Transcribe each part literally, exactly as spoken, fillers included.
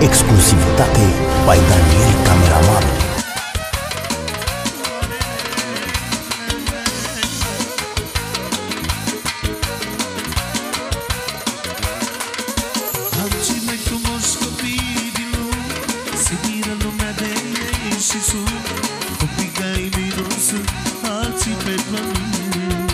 Exclusivitate by Daniel Cameraman. Alții mai frumoși copii din lume se miră lumea de ei și sunt copii ca ei mei nu sunt alții pe pământ.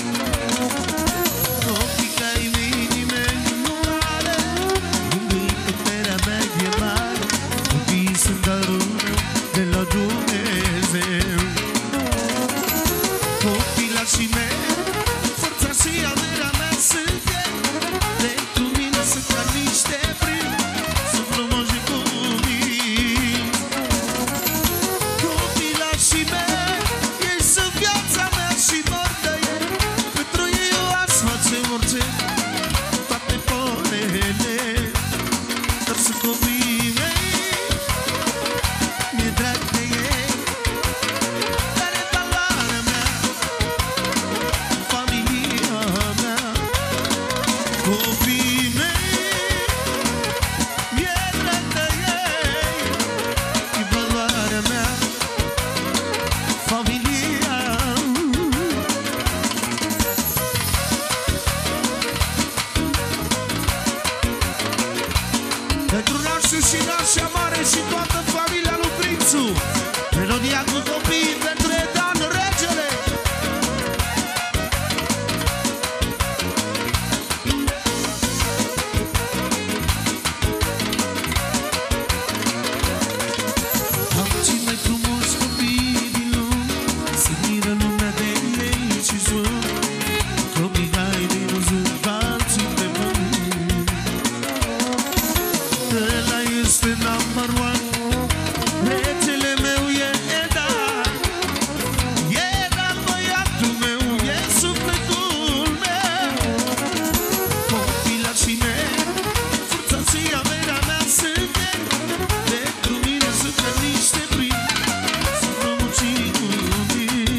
Copii ca ei mei nimeni nu are, nimeni puterea mea e mare. Copiii sunt darul meu de la Dumnezeu. Copilașii mei, forța și averea mea sunt ei. Pentru mine sunt ca niște prini, sunt frumoși și cumii. Copilașii mei, ei sunt viața mea și mor de ei. Pentru ei eu aș face orice, toate porele. Dar sunt copiii mei, mi-e drag de ei. Dar e valoarea mea, familia mea. Copiii mei, mi-e drag de ei. E valoarea mea, familia. Pentru nașul și nașa mare și toată familia lui Prințu, melodia cu copiii pentru Edan Regele. Alții mai frumoși copii din lume se miră lumea de ei și sunt copii ca ei mei nu sunt alții pe pământ. Ăla este number one, regele meu e Edan. Edan băiatul meu, e sufletul meu. Copilașii mei, forța și averea mea sunt ei. Pentru mine sunt ca niște prini, sunt frumoși și cumii.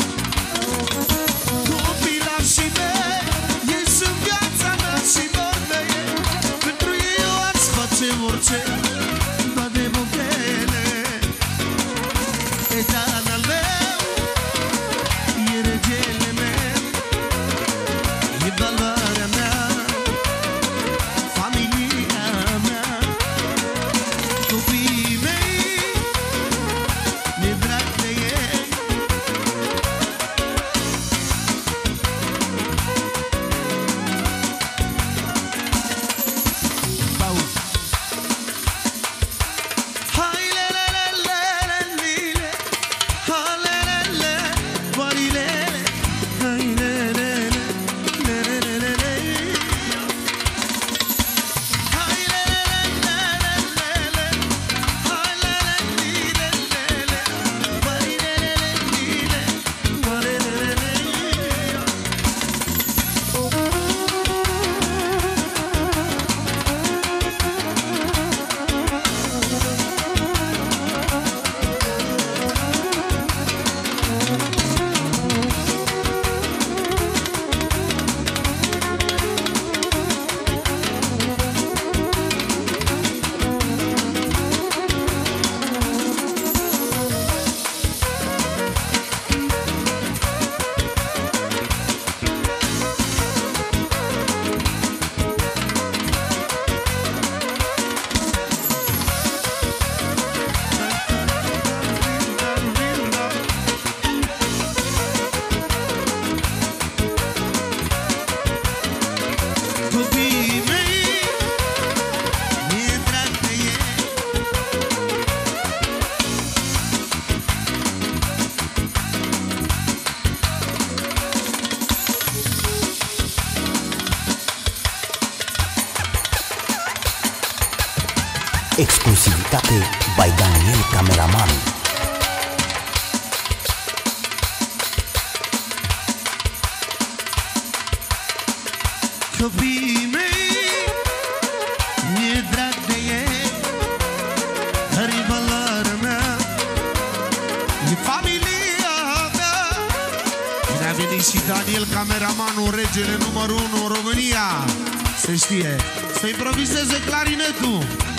Copilașii mei, ei sunt viața mea și mor de ei. Pentru ei eu aș face orice, toate buchele. Edan al meu, e regele meu. E valoarea mea, familia mea. Copiii mei, mi-e drag de ei. Bau. Hai le le le le le lile, hai le le le, varilele, hai le le le, le le le le le. Hai le le le le le le, hai le le lile le le, varilele lile, varilele le. Copiii mei, mi-e drag de ei. Exclusivitate by Daniel Cameraman. Copiii mei, mi-e drag de ei. Dar e valoarea mea, e familia mea. Bine a venit și Daniel Cameramanul, regele numărul unu în România. Se știe, să improvizeze clarinetul.